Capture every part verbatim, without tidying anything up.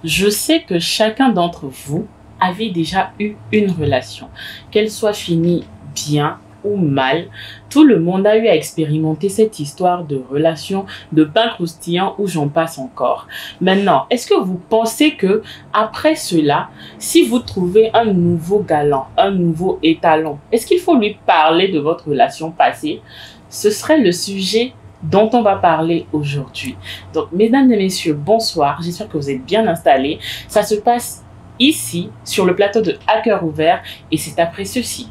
Je sais que chacun d'entre vous avait déjà eu une relation, qu'elle soit finie bien ou mal. Tout le monde a eu à expérimenter cette histoire de relation, de pain croustillant ou j'en passe encore. Maintenant, est-ce que vous pensez que après cela, si vous trouvez un nouveau galant, un nouveau étalon, est-ce qu'il faut lui parler de votre relation passée? Ce serait le sujet dont on va parler aujourd'hui. Donc, mesdames et messieurs, bonsoir. J'espère que vous êtes bien installés. Ça se passe ici, sur le plateau de À Cœur Ouvert, et c'est après ceci.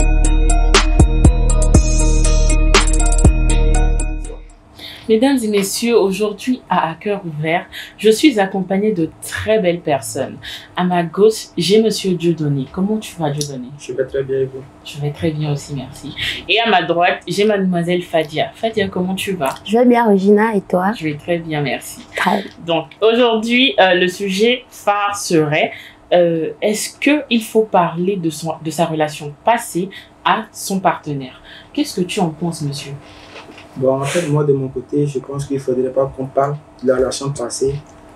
Mesdames et messieurs, aujourd'hui à À Cœur Ouvert, je suis accompagnée de très belles personnes. À ma gauche, j'ai Monsieur Dieudonné. Comment tu vas, Dieudonné? Je vais très bien et vous? Je vais très bien aussi, merci. Et à ma droite, j'ai Mademoiselle Fadia. Fadia, comment tu vas? Je vais bien, Regina, et toi? Je vais très bien, merci. Très bien. Donc, aujourd'hui, euh, le sujet phare serait euh, est-ce qu'il faut parler de, son, de sa relation passée à son partenaire? Qu'est-ce que tu en penses, monsieur? Bon, en fait, moi, de mon côté, je pense qu'il ne faudrait pas qu'on parle de la relation passée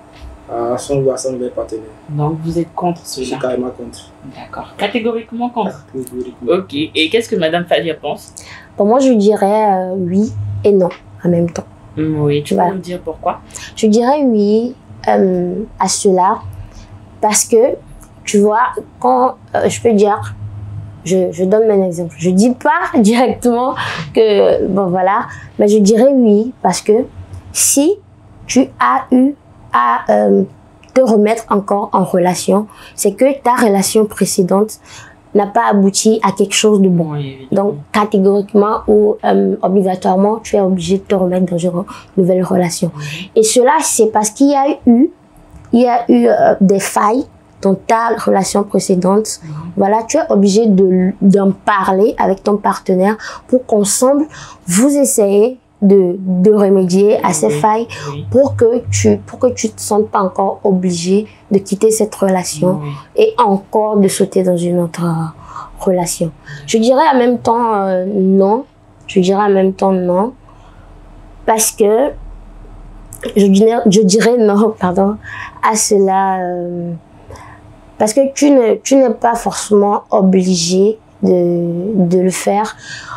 à son ou à son nouvel partenaire. Donc, vous êtes contre Je cela? suis carrément contre. D'accord. Catégoriquement contre? Catégoriquement. Ok. Et qu'est-ce que Madame Fadia pense? Pour moi, je dirais euh, oui et non en même temps. Oui, tu Voilà. peux me dire pourquoi? Je dirais oui euh, à cela parce que, tu vois, quand euh, je peux dire, je, je donne mon exemple, je dis pas directement que, bon voilà, mais je dirais oui parce que si tu as eu à euh, te remettre encore en relation, c'est que ta relation précédente n'a pas abouti à quelque chose de bon. Oui, évidemment. Donc, catégoriquement ou euh, obligatoirement, tu es obligé de te remettre dans une nouvelle relation. Oui. Et cela, c'est parce qu'il y a eu, il y a eu euh, des failles dans ta relation précédente. Mhm. Voilà, tu es obligé de, d'en parler avec ton partenaire pour qu'ensemble, vous essayez de, de remédier à ces Oui. failles Oui. pour que tu, pour que tu te sentes pas encore obligé de quitter cette relation Oui. et encore de sauter dans une autre euh, relation. Je dirais en même temps euh, non. Je dirais en même temps non. Parce que je dirais, je dirais non, pardon, à cela. Euh, parce que tu ne, tu n'es pas forcément obligé de, de le faire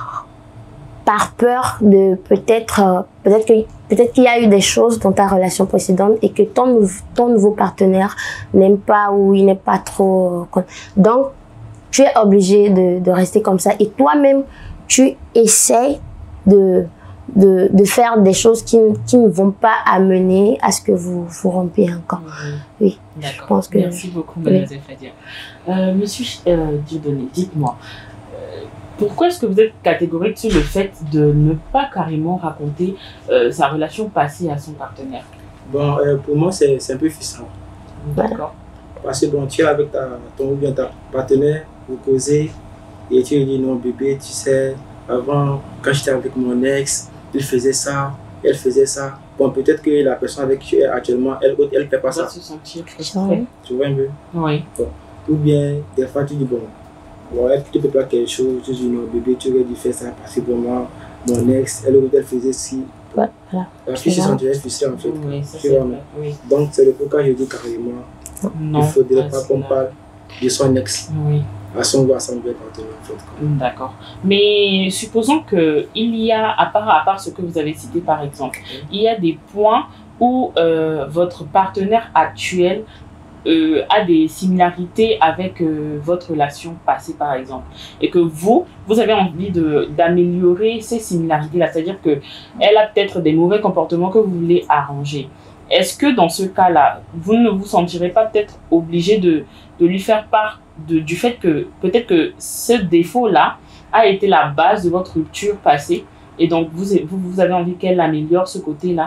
par peur de peut-être, euh, peut-être que, peut-être qu'il y a eu des choses dans ta relation précédente et que ton, nou- ton nouveau partenaire n'aime pas ou il n'est pas trop, euh, donc, tu es obligé de, de rester comme ça. Et toi-même, tu essaies de, de, de faire des choses qui, qui ne vont pas amener à ce que vous vous rompiez encore. Oui, je D'accord. pense que... Merci beaucoup, Mademoiselle Fadia. Euh, Monsieur euh, Dieudonné, dites-moi, euh, pourquoi est-ce que vous êtes catégorique sur le fait de ne pas carrément raconter euh, sa relation passée à son partenaire? Bon, euh, pour moi, c'est c'est un peu frustrant. D'accord. Parce que bon, tu es avec ta, ton ou bien ta partenaire, vous causez, et tu lui dis non, bébé, tu sais, avant, quand j'étais avec mon ex, il faisait ça, elle faisait ça. Bon, peut-être que la personne avec qui tu es actuellement, elle ne elle fait pas On va ça. se sentir Ouais. frustré. Tu vois un peu? Oui. Bon. Ou bien, des fois, tu dis bon, ouais, tu ne peux pas quelque chose, tu dis non, bébé, tu aurais dû faire ça parce que pour moi, mon ex, elle, elle faisait ci. Ouais, voilà. La fille se sentirait frustrée en fait. Oui, ça Tu c'est vois, vrai. Oui. donc, c'est le pourquoi je dis carrément, Non. il ne faudrait ah, pas qu'on c'est parle de son ex Oui. à son ou à son nouvel partenaire en fait. D'accord. Mais supposons que il y a, à part, à part ce que vous avez cité par exemple, il y a des points où euh, votre partenaire actuel euh, a des similarités avec euh, votre relation passée par exemple, et que vous, vous avez envie de d'améliorer ces similarités-là, c'est-à-dire que elle a peut-être des mauvais comportements que vous voulez arranger. Est-ce que dans ce cas-là, vous ne vous sentirez pas peut-être obligé de, de lui faire part de, du fait que peut-être que ce défaut-là a été la base de votre rupture passée et donc vous, vous, vous avez envie qu'elle améliore ce côté-là?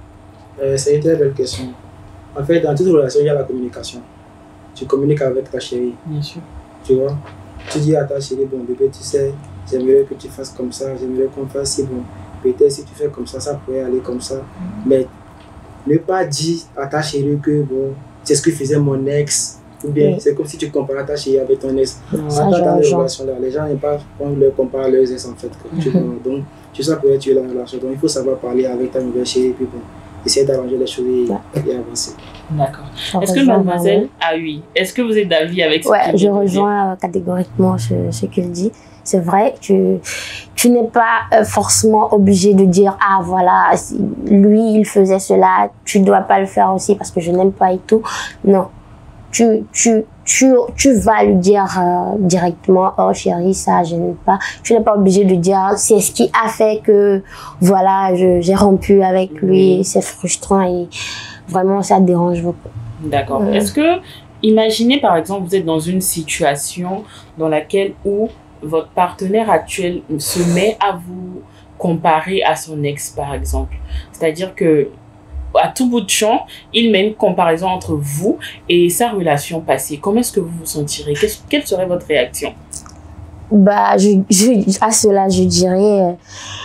Euh, c'est une très belle question. En fait, dans toute relation, il y a la communication. Tu communiques avec ta chérie, Bien sûr. tu vois. Tu dis à ta chérie, bon bébé, tu sais, j'aimerais que tu fasses comme ça, j'aimerais qu'on fasse si bon. Peut-être si tu fais comme ça, ça pourrait aller comme ça. Mm-hmm. Mais ne pas dire à ta chérie que bon, c'est ce que faisait mon ex. Ou bien, oui. C'est comme si tu comparais ta chérie avec ton ex. Ouais. Ça, dans les relations-là, les gens n'aiment pas qu'on leur compare leurs ex en fait. Mm-hmm. Tu vois. Donc, tu sais pourrais tuer la relation. Donc, il faut savoir parler avec ta nouvelle chérie. Puis bon, essayer d'arranger les choses et, ouais. et avancer. D'accord. Est-ce que mademoiselle, ah oui, est-ce que vous êtes d'avis avec ce Ouais, je rejoins catégoriquement ce, ce qu'il dit. C'est vrai, tu, tu n'es pas euh, forcément obligé de dire « Ah voilà, lui il faisait cela, tu dois pas le faire aussi parce que je n'aime pas et tout ». Non, tu, tu, tu, tu vas lui dire euh, directement « Oh chérie, ça je n'aime pas ». Tu n'es pas obligé de dire « C'est ce qui a fait que voilà, j'ai rompu avec lui, mmh. c'est frustrant et vraiment ça dérange beaucoup ». D'accord. Mmh. Est-ce que, imaginez par exemple, vous êtes dans une situation dans laquelle où votre partenaire actuel se met à vous comparer à son ex, par exemple. C'est-à-dire que à tout bout de champ, il met une comparaison entre vous et sa relation passée. Comment est-ce que vous vous sentirez? Quelle serait votre réaction? Bah, je, je, à cela, je dirais, euh,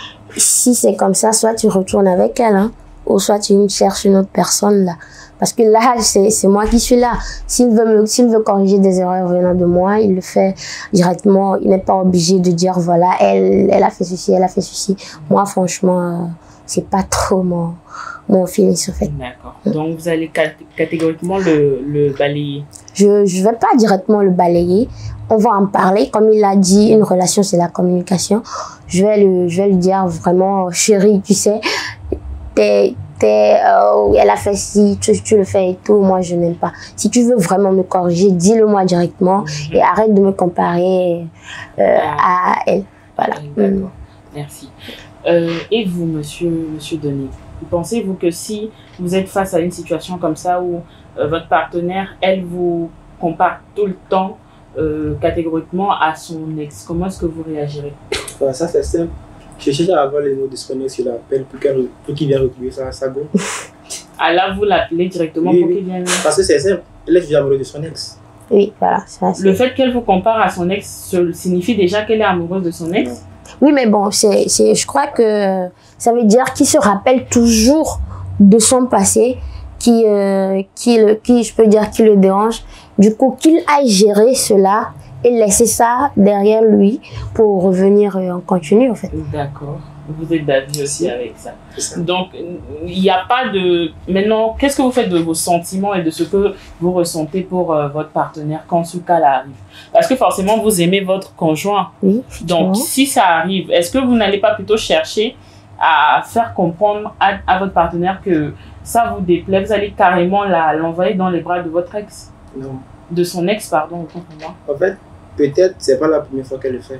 si c'est comme ça, soit tu retournes avec elle, hein, ou soit tu cherches une autre personne là. Parce que là, c'est moi qui suis là. S'il veut, me, s'il veut corriger des erreurs venant de moi, il le fait directement. Il n'est pas obligé de dire, voilà, elle, elle a fait ceci, elle a fait ceci. Moi, franchement, euh, c'est pas trop mon, mon feeling, en fait. D'accord. Donc, vous allez catégoriquement le, le balayer? Je ne vais pas directement le balayer. On va en parler. Comme il l'a dit, une relation, c'est la communication. Je vais, le, je vais lui dire vraiment, chérie, tu sais, t'es... Euh, elle a fait ci, tu, tu le fais et tout, moi je n'aime pas. Si tu veux vraiment me corriger, dis-le moi directement mm-hmm. et arrête de me comparer euh, ah. à elle. Voilà. D'accord, mm. Merci. Euh, et vous, monsieur, monsieur Denis, pensez-vous que si vous êtes face à une situation comme ça où euh, votre partenaire, elle vous compare tout le temps euh, catégoriquement à son ex, comment est-ce que vous réagirez? Voilà, ça c'est simple. Je cherche à avoir les mots de son ex sur l'appel pour qu'il pour qu'il vienne retrouver ça, ça go. Ah là, vous l'appelez directement oui, pour oui. qu'il vienne. Parce que c'est simple, elle est déjà amoureuse de son ex. Oui, voilà. Ça, le fait qu'elle vous compare à son ex signifie déjà qu'elle est amoureuse de son ex? Non. Oui, mais bon, c'est, c'est, je crois que ça veut dire qu'il se rappelle toujours de son passé, qui, euh, qui, le, qui, je peux dire, qui le dérange. Du coup, qu'il aille gérer cela et laisser ça derrière lui pour revenir en continu, en fait. D'accord. Vous êtes d'avis aussi avec ça. ça. Donc, il n'y a pas de... Maintenant, qu'est-ce que vous faites de vos sentiments et de ce que vous ressentez pour euh, votre partenaire quand ce cas-là arrive? Parce que forcément, vous aimez votre conjoint. Oui. Donc, si ça arrive, est-ce que vous n'allez pas plutôt chercher à faire comprendre à, à votre partenaire que ça vous déplaît? Vous allez carrément l'envoyer dans les bras de votre ex? Non. De son ex, pardon, autant pour moi. En fait, peut-être c'est pas la première fois qu'elle le fait.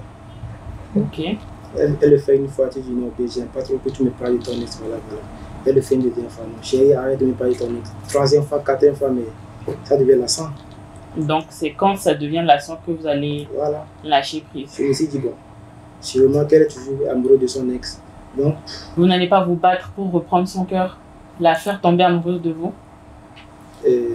Ok. Elle, elle le fait une fois, tu dis non, j'aime pas trop que tu me parles de ton ex, voilà, voilà. Elle le fait une deuxième fois, non, chérie, arrête de me parler de ton ex. Troisième fois, quatrième fois, mais ça devient lassant. Donc c'est quand ça devient lassant que vous allez voilà. lâcher prise. Je me suis dit, bon, sûrement qu'elle est toujours amoureuse de son ex. Donc, vous n'allez pas vous battre pour reprendre son cœur, la faire tomber amoureuse de vous? euh,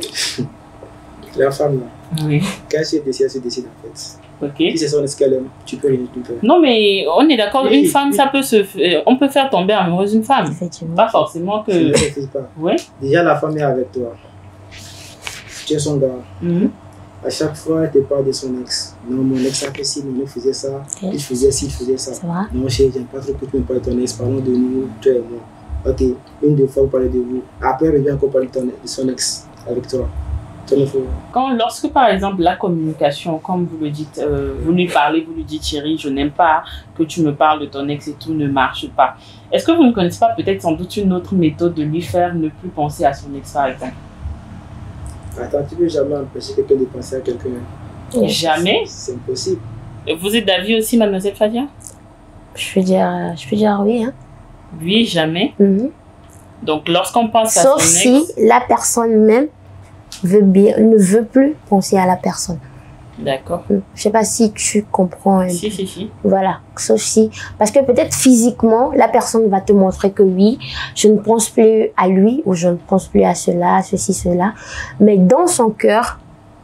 La femme, là, oui. Quand elle se décide, elle se décide en fait. Okay. Si c'est son ex qu'elle aime, tu peux rien du tout. Non, mais on est d'accord, oui, une femme, oui. ça peut se f... on peut faire tomber amoureuse une femme. Effectivement. Pas forcément que... Je ne refuse pas. Ouais. Déjà, la femme est avec toi. Tu es son gars. Mm-hmm. À chaque fois, elle te parle de son ex. Non, mon ex a fait ci, mon ex faisait ça. Okay. Il faisait ci, il faisait ça. C'est vrai. Non, chérie, j'aime pas trop que tu me parles de ton ex. Parlons de nous, toi et moi. Ok, une, deux fois, vous parlez de vous. Après, elle revient encore parler de, ton, de son ex avec toi. Quand, lorsque par exemple la communication, comme vous le dites, euh, vous lui parlez, vous lui dites chérie, je n'aime pas que tu me parles de ton ex et tout ne marche pas. Est-ce que vous ne connaissez pas peut-être sans doute une autre méthode de lui faire ne plus penser à son ex par exemple? Attends, tu ne peux jamais empêcher quelqu'un de penser à quelqu'un. Oh, jamais? C'est impossible. Vous êtes d'avis aussi, mademoiselle Fadia? Je peux dire, je peux dire oui. Hein. Oui, jamais. Mm-hmm. Donc lorsqu'on pense à son ex... Sauf si la personne même veut bien, ne veut plus penser à la personne. D'accord. Je sais pas si tu comprends. Si, si, si. Voilà. Sauf si, parce que peut-être physiquement, la personne va te montrer que oui, je ne pense plus à lui ou je ne pense plus à cela, à ceci, cela. Mais dans son cœur,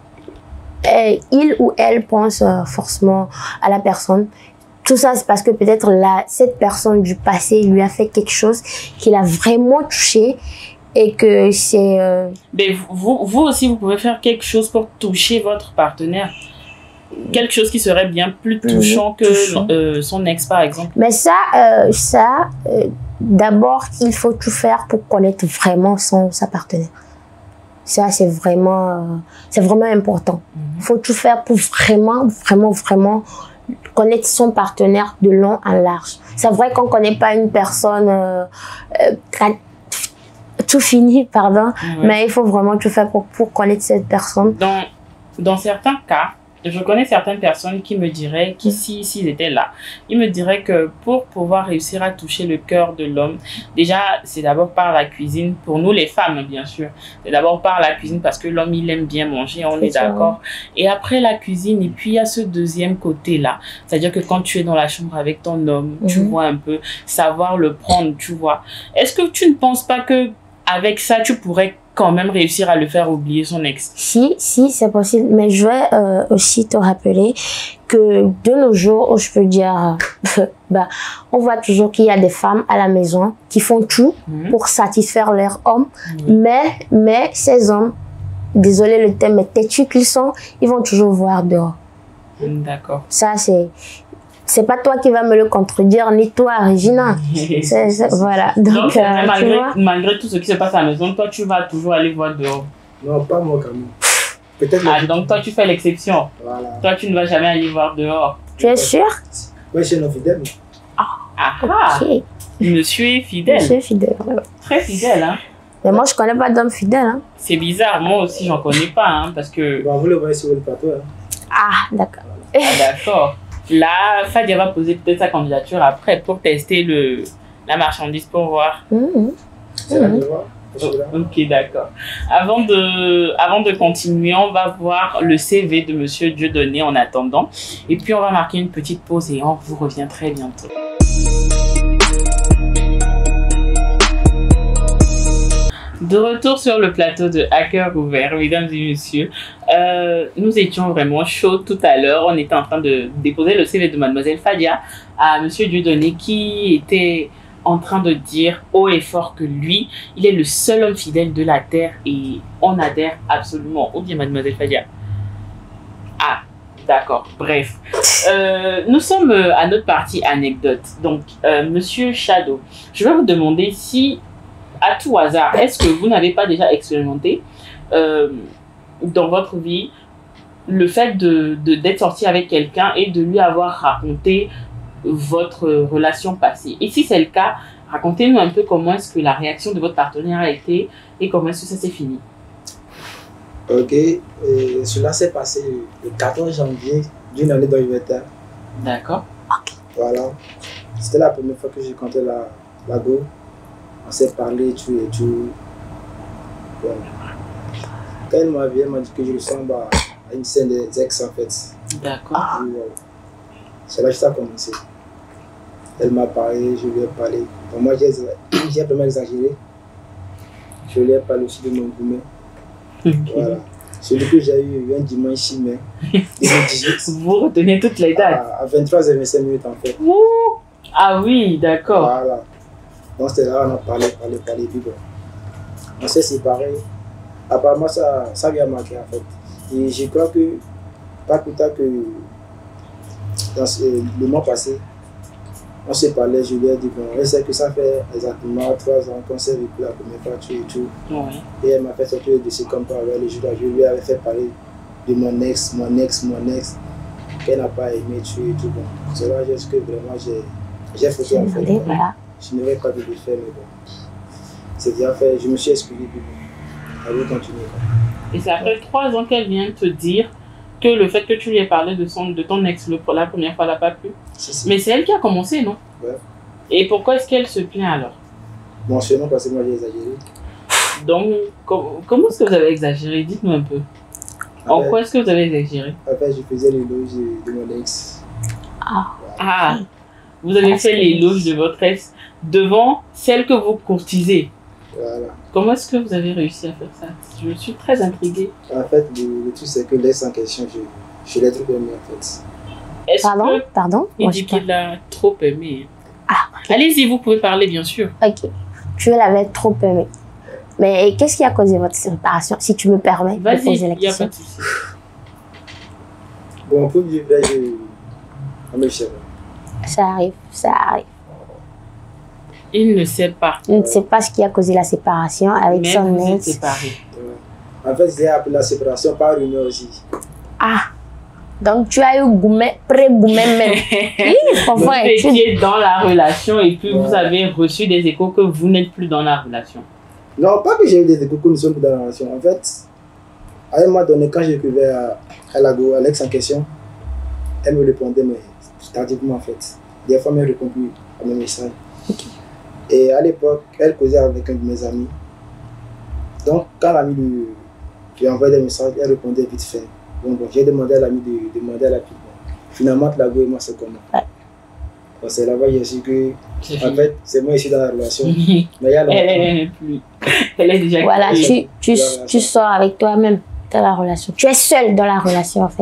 elle, il ou elle pense euh, forcément à la personne. Tout ça, c'est parce que peut-être la, cette personne du passé lui a fait quelque chose qui l'a vraiment touché. Et que c'est... Euh... Mais vous, vous aussi, vous pouvez faire quelque chose pour toucher votre partenaire. Quelque chose qui serait bien plus touchant que touchant. Euh, son ex, par exemple. Mais ça, euh, ça euh, d'abord, il faut tout faire pour connaître vraiment son, sa partenaire. Ça, c'est vraiment, euh, c'est vraiment important. Il faut tout faire pour vraiment, vraiment, vraiment connaître son partenaire de long en large. C'est vrai qu'on ne connaît pas une personne euh, euh, tout fini, pardon, ouais. mais il faut vraiment tout faire pour, pour connaître cette personne. Dans, dans certains cas, je connais certaines personnes qui me diraient, qui si s'ils étaient là, ils me diraient que pour pouvoir réussir à toucher le cœur de l'homme, déjà, c'est d'abord par la cuisine, pour nous les femmes, bien sûr. C'est d'abord par la cuisine parce que l'homme, il aime bien manger, on est, est d'accord. Et après la cuisine, et puis il y a ce deuxième côté-là. C'est-à-dire que quand tu es dans la chambre avec ton homme, mm-hmm. tu vois un peu, savoir le prendre, tu vois. Est-ce que tu ne penses pas que avec ça, tu pourrais quand même réussir à le faire oublier son ex? Si, si, c'est possible. Mais je vais euh, aussi te rappeler que de nos jours, je peux dire, bah, on voit toujours qu'il y a des femmes à la maison qui font tout mmh. pour satisfaire leur homme. Mmh. Mais, mais ces hommes, désolé le thème, mais têtus qu'ils sont, ils vont toujours voir dehors. Mmh, d'accord. Ça, c'est... C'est pas toi qui vas me le contredire, ni toi, Regina. c'est, c'est, voilà. Donc, Donc euh, malgré, malgré tout ce qui se passe à la maison, toi, tu vas toujours aller voir dehors. Non, pas moi quand même. Peut-être. Ah, donc toi, tu fais l'exception. Voilà. Toi, tu ne vas jamais aller voir dehors. Tu es sûr? Oui, je suis non fidèle. Ah, ah. Okay. Monsieur est fidèle. Monsieur est fidèle, ouais. Très fidèle, hein. Mais moi, je connais pas d'homme fidèle, hein. C'est bizarre, moi aussi, j'en connais pas, hein, parce que... Bon, vous le voyez sur le plateau, hein. Ah, d'accord. Ah, d'accord. Là, Fadia va poser peut-être sa candidature après pour tester le, la marchandise pour voir. Mmh. C'est la voir. Ok, d'accord. Avant de, avant de continuer, on va voir le C V de Monsieur Dieudonné en attendant. Et puis, on va marquer une petite pause et on vous revient très bientôt. De retour sur le plateau de Hacker Ouvert, mesdames et messieurs, euh, nous étions vraiment chauds tout à l'heure. On était en train de déposer le C V de Mademoiselle Fadia à Monsieur Dieudonné qui était en train de dire haut et fort que lui, il est le seul homme fidèle de la Terre et on adhère absolument. Ou bien Mademoiselle Fadia? Ah, d'accord. Bref. Euh, nous sommes à notre partie anecdote. Donc, euh, Monsieur Shadow, je vais vous demander si... à tout hasard, est-ce que vous n'avez pas déjà expérimenté euh, dans votre vie le fait de, de, d'être sorti avec quelqu'un et de lui avoir raconté votre relation passée? Et si c'est le cas, racontez-nous un peu comment est-ce que la réaction de votre partenaire a été et comment est-ce que ça s'est fini. Ok, et cela s'est passé le quatorze janvier d'une année dans l'U V T A. D'accord. Voilà, c'était la première fois que j'ai compté la, la go. On s'est parlé, tout et tout. Bon. Quand elle m'a vu, elle m'a dit que je ressemble à une scène des ex en fait. D'accord. Voilà. C'est là que ça a commencé. Elle m'a parlé, je lui ai parlé. Bon, moi, j'ai, j'ai vraiment exagéré. Je lui ai parlé aussi de mon gourmet. Okay. Voilà. Celui que j'ai eu un dimanche, mais vous retenez toutes les dates. À, à vingt-trois heures vingt-cinq minutes en fait. Ouh. Ah oui, d'accord. Voilà. Donc c'était là, on a parlé, parlé, parlé, puis bon. On s'est séparés. Apparemment, ça, ça lui a marqué en fait. Et je crois que, pas plus tard que dans ce, le mois passé, on s'est parlé, je lui ai dit, bon, elle sait que ça fait exactement trois ans qu'on s'est vécu la première fois, tout et tout. Oui. Et elle m'a fait sortir le dossier comme par le jour. Je lui avais fait parler de mon ex, mon ex, mon ex, qu'elle n'a pas aimé, tout et tout. Bon, c'est là juste que vraiment j'ai, j'ai fauté en fait. Voilà. Je n'aurais pas dû le faire, mais bon. C'est déjà fait, je me suis excusé, puis bon. Allez, continuer. Et c'est après trois ans qu'elle vient te dire que le fait que tu lui aies parlé de, son, de ton ex le, la première fois, elle n'a pas plu. Si, si. Mais c'est elle qui a commencé, non? Ouais. Et pourquoi est-ce qu'elle se plaint alors? Bon, sûrement parce que moi j'ai exagéré. Donc, com comment est-ce que vous avez exagéré? Dites-nous un peu. En fait, quoi est-ce que vous avez exagéré? En fait, je faisais l'éloge de, de mon ex. Ah. Ah. Vous avez ah, fait l'éloge de votre ex devant celle que vous courtisez. Voilà. Comment est-ce que vous avez réussi à faire ça? Je suis très intriguée. En fait, le, le truc, c'est que l'ex en question, je, je l'ai trop aimé en fait. Est-ce pardon? que Pardon? Il dit qu'il l'a trop aimé. Ah, okay. Allez-y, vous pouvez parler, bien sûr. Ok. Tu l'avais trop aimé. Mais qu'est-ce qui a causé votre séparation, si tu me permets de poser la question? Vas-y, il n'y a pas de souci. Bon, pour vivre là, je... on me cherche. Ça arrive, ça arrive. Il ne sait pas. Il ne sait pas ce qui a causé la séparation avec Même son vous êtes ex. séparés. En fait, j'ai appelé la séparation par rumeur aussi. Ah, donc tu as eu Goumet, pré-Goumet même. Oui, c'est Vous vrai. Tu- étiez dans la relation et puis vous Ouais. avez reçu des échos que vous n'êtes plus dans la relation. Non, pas que j'ai eu des échos que nous sommes plus dans la relation. En fait, à un moment donné, quand j'écrivais à, à la go, à l'ex en question, elle me répondait, mais tardivement en fait. Des fois, elle ne répond plus à mes messages. Et à l'époque, elle causait avec un de mes amis. Donc, quand l'ami lui, lui envoyait des messages, elle répondait vite fait. Donc, bon, j'ai demandé à l'ami de, de demander à la fille. Bon, finalement, la go et moi, c'est comment. Ouais. Bon, c'est là-bas, j'ai su que, C'est en fini. fait, c'est moi ici dans la relation. elle, Mais il y a longtemps. elle n'est plus. Elle est déjà Voilà, quittée. tu, tu, tu sors avec toi-même dans la relation. Tu es seul dans la relation en fait.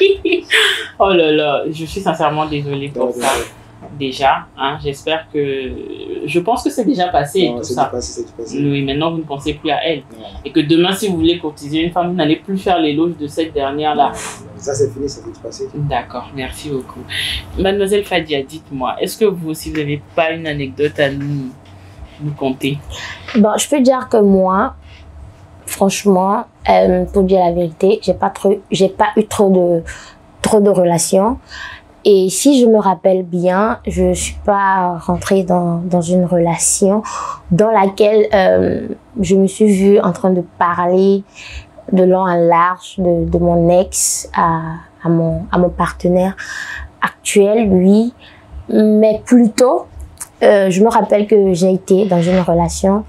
Oh là là, je suis sincèrement désolée pour Ouais, ça. ouais. Déjà, hein, j'espère que... Je pense que c'est déjà passé, Non, tout c'est ça. du passé, c'est du passé. Oui, maintenant vous ne pensez plus à elle. Non. Et que demain, si vous voulez courtiser une femme, vous n'allez plus faire l'éloge de cette dernière-là. Ça, c'est fini, ça, c'est du passé. D'accord, merci beaucoup. Mademoiselle Fadia, dites-moi, est-ce que vous aussi, vous n'avez pas une anecdote à nous, nous conter? Bon, je peux dire que moi, franchement, euh, pour dire la vérité, j'ai pas trop, j'ai pas eu trop de, trop de relations. Et si je me rappelle bien, je suis pas rentrée dans, dans une relation dans laquelle euh, je me suis vue en train de parler de long en large de, de mon ex à, à, mon, à mon partenaire actuel, lui. Mais plutôt, euh, je me rappelle que j'ai été dans une relation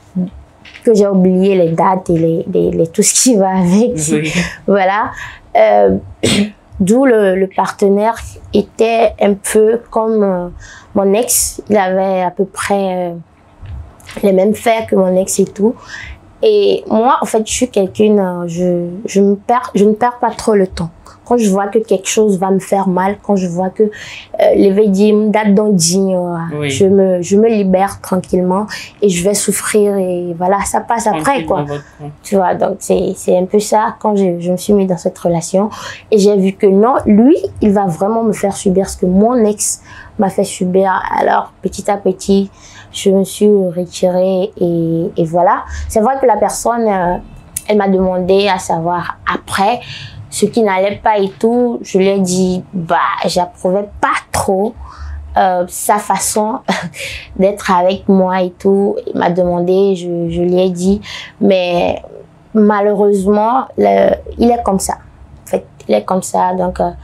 que j'ai oublié les dates et les, les, les, tout ce qui va avec. Oui. Voilà. Euh, D'où le, le partenaire était un peu comme euh, mon ex. Il avait à peu près euh, les mêmes faits que mon ex et tout. Et moi, en fait, je suis quelqu'une, euh, je, je, me perds, je ne perds pas trop le temps. Quand je vois que quelque chose va me faire mal, quand je vois que euh, les veilles date d'un digne, Oui. je me, je me libère tranquillement et je vais souffrir et voilà, ça passe après Tranquille quoi. dans votre coin. Tu vois, donc c'est c'est un peu ça quand je, je me suis mis dans cette relation et j'ai vu que non, lui, il va vraiment me faire subir ce que mon ex m'a fait subir. Alors, petit à petit, je me suis retirée et, et voilà. C'est vrai que la personne, euh, elle m'a demandé à savoir après ce qui n'allait pas et tout. Je lui ai dit, bah, j'approuvais pas trop euh, sa façon d'être avec moi et tout. Il m'a demandé, je, je lui ai dit, mais malheureusement, le, il est comme ça. En fait, il est comme ça. Donc, euh,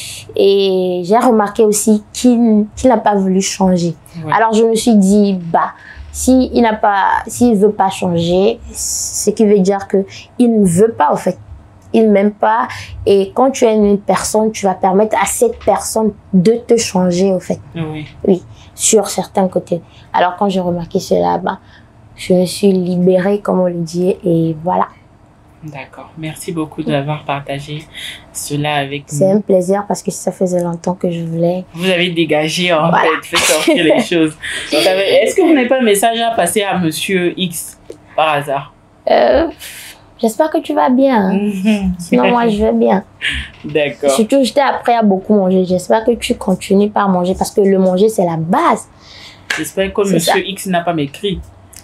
et j'ai remarqué aussi qu'il qu'il n'a pas voulu changer. Ouais. Alors, je me suis dit, bah, si il n'a pas, s'il veut pas changer, ce qui veut dire que il ne veut pas, en fait. Il m'aime pas. Et quand tu aimes une personne, tu vas permettre à cette personne de te changer, en fait. Oui. Oui, sur certains côtés. Alors, quand j'ai remarqué cela, bah, je me suis libérée, comme on le dit, et voilà. D'accord. Merci beaucoup d'avoir partagé cela avec C'est nous. un plaisir parce que ça faisait longtemps que je voulais. Vous avez dégagé, en Voilà. fait, fait sortir les choses. Vous savez, est-ce que vous n'avez pas un message à passer à Monsieur X, par hasard? Euh, J'espère que tu vas bien. Hein. Sinon, moi, je vais bien. D'accord. Surtout, j'étais après à beaucoup manger. J'espère que tu continues par manger parce que le manger, c'est la base. J'espère que C'est Monsieur ça. X n'a pas m'écrit.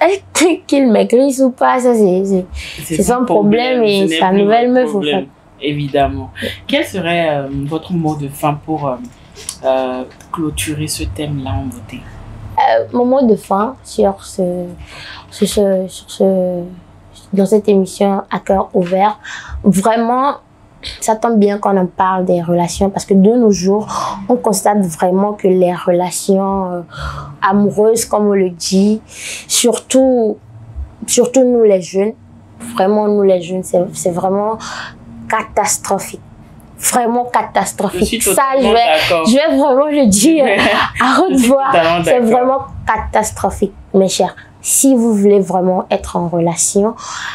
Qu'il maigrisse ou pas, ça, c'est c'est son problème et ce n'est sa plus nouvelle votre meuf, au problème, fait. Évidemment. Quel serait euh, votre mot de fin pour euh, euh, clôturer ce thème-là en beauté? Euh, mon mot de fin sur ce, sur ce, sur ce, dans cette émission à cœur ouvert, vraiment, ça tombe bien qu'on en parle des relations parce que de nos jours, on constate vraiment que les relations euh, amoureuses, comme on le dit, surtout, surtout nous les jeunes, vraiment nous les jeunes, c'est c'est vraiment catastrophique. Vraiment Je catastrophique. suis Ça, je totalement vais, d'accord. je vais vraiment le dire à haute Je suis voix. totalement C'est d'accord. vraiment catastrophique, mes chers. Si vous voulez vraiment être en relation,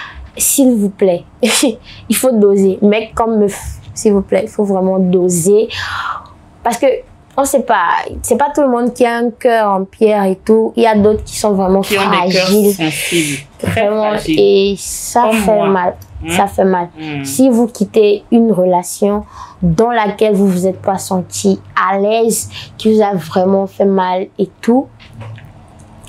s'il vous plaît, il faut doser. Mec comme meuf, s'il vous plaît, il faut vraiment doser. Parce que, on sait pas, c'est pas tout le monde qui a un cœur en pierre et tout. Il y a d'autres qui sont vraiment Qui ont des cœurs fragiles. sensibles. Très Vraiment, fragiles. et ça Comme fait moi. mal. Hein? Ça fait mal. Hmm. Si vous quittez une relation dans laquelle vous vous êtes pas senti à l'aise, qui vous a vraiment fait mal et tout,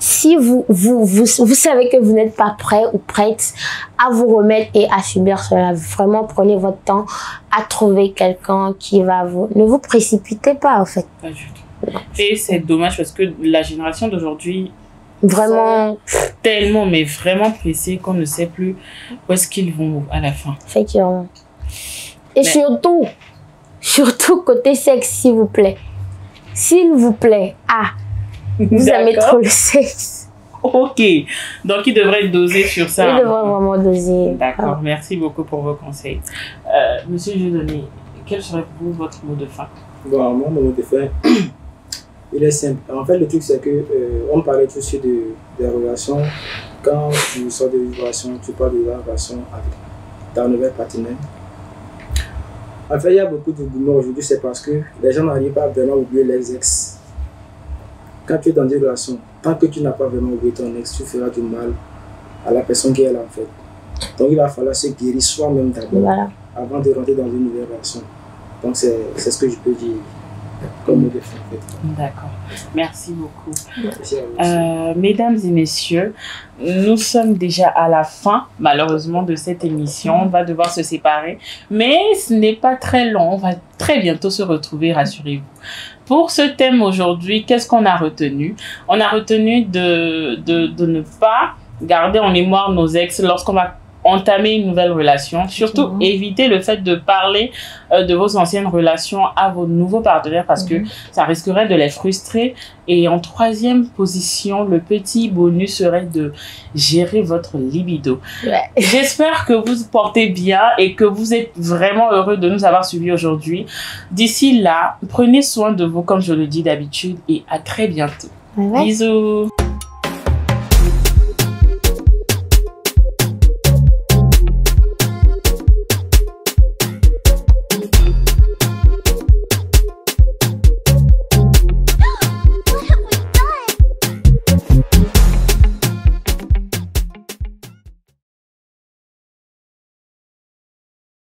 si vous, vous, vous, vous savez que vous n'êtes pas prêt ou prête à vous remettre et à subir cela, vraiment prenez votre temps à trouver quelqu'un qui va vous... Ne vous précipitez pas, en fait. Pas du tout. Et c'est dommage parce que la génération d'aujourd'hui... Vraiment... Tellement, mais vraiment pressés qu'on ne sait plus où est-ce qu'ils vont à la fin. Effectivement. Et mais... surtout, surtout côté sexe, s'il vous plaît. S'il vous plaît, ah, vous aimez trop le sexe. Ok, donc il devrait doser sur ça. Il devrait vraiment doser. D'accord, ah. Merci beaucoup pour vos conseils. Euh, Monsieur Dieudonné, quel serait pour vous votre mot de fin? Bon, moi, mon mot de fin, il est simple. En fait, le truc, c'est que euh, on parlait tout de suite de, des relations. Quand tu sors de une relation, tu parles de la relation avec ta nouvelle partenaire. En fait, il y a beaucoup de gourmands aujourd'hui, c'est parce que les gens n'arrivent pas vraiment à oublier les ex. Quand tu es dans une relation, tant que tu n'as pas vraiment oublié ton ex, tu feras du mal à la personne qui est là en fait. Donc il va falloir se guérir soi-même d'abord, voilà, avant de rentrer dans une nouvelle relation. Donc c'est ce que je peux dire comme mot de fin en fait. D'accord. Merci beaucoup. Merci à vous. Euh, mesdames et messieurs, nous sommes déjà à la fin, malheureusement, de cette émission. On va devoir se séparer, mais ce n'est pas très long. On va très bientôt se retrouver, rassurez-vous. Pour ce thème aujourd'hui, qu'est-ce qu'on a retenu? On a retenu de, de, de ne pas garder en mémoire nos ex lorsqu'on va entamer une nouvelle relation. Surtout, mmh. éviter le fait de parler euh, de vos anciennes relations à vos nouveaux partenaires parce mmh. que ça risquerait de les frustrer. Et en troisième position, le petit bonus serait de gérer votre libido. Ouais. J'espère que vous portez bien et que vous êtes vraiment heureux de nous avoir suivis aujourd'hui. D'ici là, prenez soin de vous comme je le dis d'habitude et à très bientôt. Ouais. Bisous.